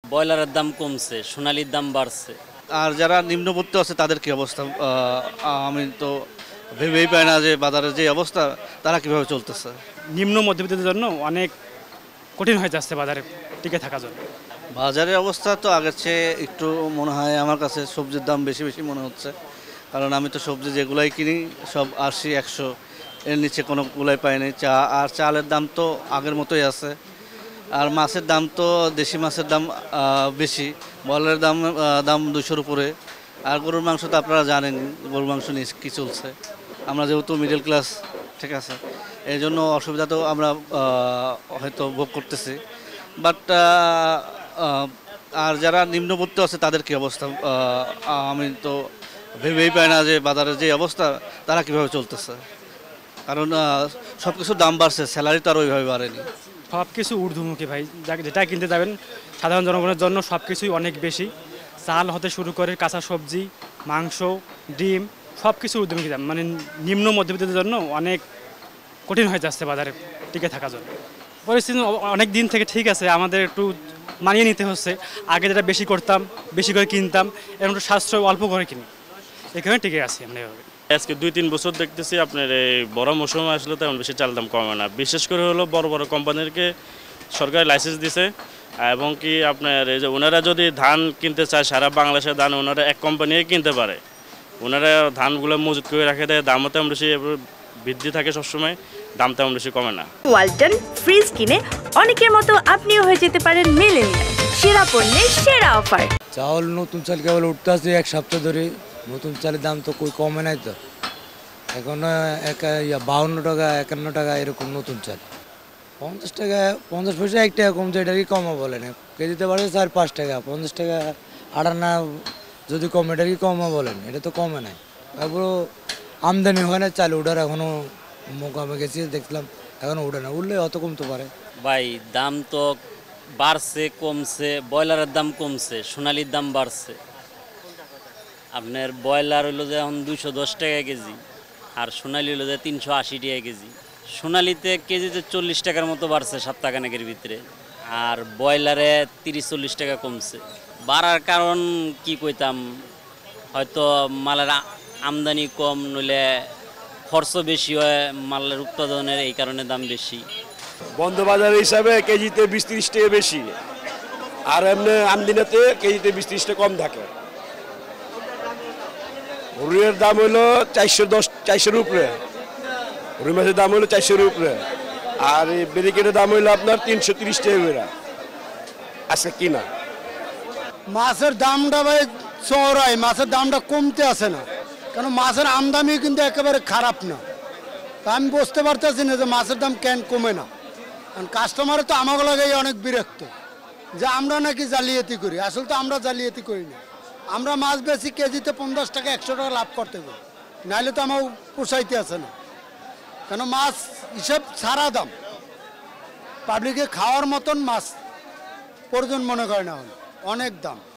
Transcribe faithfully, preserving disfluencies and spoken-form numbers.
ব্রয়লারের দাম কমছে, সোনালির দাম বাড়ছে। আর যারা নিম্নবিত্ত আছে তাদের কি অবস্থা? আহ, আমি তো ভেবেই পাই না যে বাজারের যে অবস্থা তারা কিভাবে চলতেছে। নিম্ন মধ্যবিত্তের জন্য অনেক কঠিন হয়ে যাচ্ছে বাজারে টিকে থাকার জন্য। বাজারের অবস্থা তো আগের চেয়ে একটু মনে হয় আমার কাছে সবজির দাম বেশি বেশি মনে হচ্ছে, কারণ আমি তো সবজি যেগুলাই কিনি সব আশি একশো এর নিচে কোনো গুলাই পাই নাই। চা আর চালের দাম তো আগের মতোই আছে। আর মাছের দাম তো দেশি মাছের দাম আহ, বেশি, ব্রয়লারের দাম আহ, দাম দুশোর উপরে। আর গরুর মাংস তো আপনারা জানেন গরুর মাংস নিয়ে কী চলছে। আমরা যেহেতু মিডল ক্লাস, ঠিক আছে, এই জন্য অসুবিধা তো আমরা আহ, হয়তো ভোগ করতেছি। বাট আর যারা নিম্নবিত্ত আছে তাদের কি অবস্থা? আহ, আমি তো ভেবেই পাই না যে বাজারের যে অবস্থা তারা কিভাবে চলতেছে, কারণ সব কিছুর দাম বাড়ছে, স্যালারি তো আর ওইভাবে বাড়েনি। সব কিছু ঊর্ধ্বমুখী ভাই, যা- যেটা কিনতে যাবেন সাধারণ জনগণের জন্য সব কিছুই অনেক বেশি। চাল হতে শুরু করে কাঁচা সবজি, মাংস, ডিম, সব কিছু ঊর্ধ্বমুখী দাম, মানে নিম্ন মধ্যবিত্তের জন্য অনেক কঠিন হয়ে যাচ্ছে বাজারে টিকে থাকার জন্য। পরিস্থিতি অ- অনেক দিন থেকে ঠিক আছে, আমাদের একটু মানিয়ে নিতে হচ্ছে। আগে যেটা বেশি করতাম, বেশি করে কিনতাম, এখন একটু সাশ্রয় অল্প করে কিনি, এখানে টিকে আছি আমরা এভাবে। আজকে দুই তিন বছর দেখতেছি আপনার এই বড় মৌসুম আসলে তেমন বেশি চাল দাম কমে না। বিশেষ করে হলো বড় বড় কোম্পানিকে সরকার লাইসেন্স দিছে, এবং কি আপনার এই যে ওনারা যদি ধান কিনতে চায় সারা বাংলাদেশের ধান ওনারা এক কোম্পানি কিনতে পারে। ওনারা ধানগুলো মজুত করে রাখে দেয়, দামও তেমন বেশি বৃদ্ধি থাকে সবসময়, দাম তেমন বেশি কমে না। ওয়ালটন ফ্রিজ কিনে অনেকের মতো আপনিও হয়ে যেতে পারেন মিলেনিয়াল। সেরা পণ্যের সেরা অফার। চাউল নতুন চাল কেবল উঠতে আসছে এক সপ্তাহ ধরে, নতুন চালের দাম তো কই কমে নাই তো। এখন এক ইয়া বাউন্ন টাকা একান্ন টাকা এরকম নতুন চাল। পঞ্চাশ টাকা পঞ্চাশ পয়সা এক টাকা কমছে, এটা কি কমা বলে না? কেজিতে বাড়ছে চার পাঁচ টাকা, পঞ্চাশ টাকা আটান্না যদি কমে, এটা কি কমা বলেন? এটা তো কমে নাই। তারপরও আমদানি হয় না চাল, ওঠার এখনও মোকামে গেছি দেখলাম এখনও উঠে না, উঠলে অত কমতে পারে। ভাই দাম তো বাড়ছে কমছে, ব্রয়লারের দাম কমছে, সোনালির দাম বাড়ছে। আপনার ব্রয়লার হইলো যে এখন দুইশো দশ টাকা কেজি, আর সোনালি হইলো যে তিনশো আশি টাকা কেজি। সোনালিতে কেজিতে চল্লিশ টাকার মতো বাড়ছে সপ্তাহখানেকের ভিতরে, আর ব্রয়লারে তিরিশ চল্লিশ টাকা কমছে। বাড়ার কারণ কি কইতাম, হয়তো মালের আ- আমদানি কম, নইলে খরচ বেশি হয় মালের উৎপাদনের, এই কারণে দাম বেশি। বন্ধ বাজার হিসাবে কেজিতে বিশ ত্রিশ টাকা বেশি, আর এমনি আমদিনাতে কেজিতে বিশ ত্রিশ টাকা কম থাকে। রুইয়ের দাম হলো চারশো দশ চারশোর উপরে, রুই মাছের দাম হলো চারশোর উপরে, আর এই ব্রিকেটের দাম হইলো আপনার তিনশো তিরিশ টাকা করে আজকে কিনা। মাছের দামটা ভাই চড়াই, মাছের দামটা কমতে আসে না, কারণ মাছের আমদানি কিন্তু একেবারে খারাপ না। তা আমি বুঝতে পারতেছি না যে মাছের দাম কেন কমে না। কারণ কাস্টমার তো আমাকে লাগে অনেক বিরক্ত যে আমরা নাকি জালিয়াতি করি। আসলে তো আমরা জালিয়াতি করি না, আমরা মাছ বেশি কেজিতে পঞ্চাশ টাকা একশো টাকা লাভ করতে পারি, নাহলে তো আমার পোষাইতে আসে না। কেন মাছ হিসেব সারা দাম, পাবলিকে খাওয়ার মতন মাছ প্রয়োজন মনে করে না, অনেক দাম।